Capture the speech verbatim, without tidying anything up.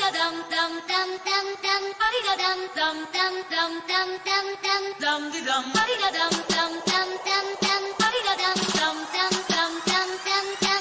だだんだんだんだんだん、パリだだんだんだんだんだんだんだん、ダンディダン、パリだだんだん。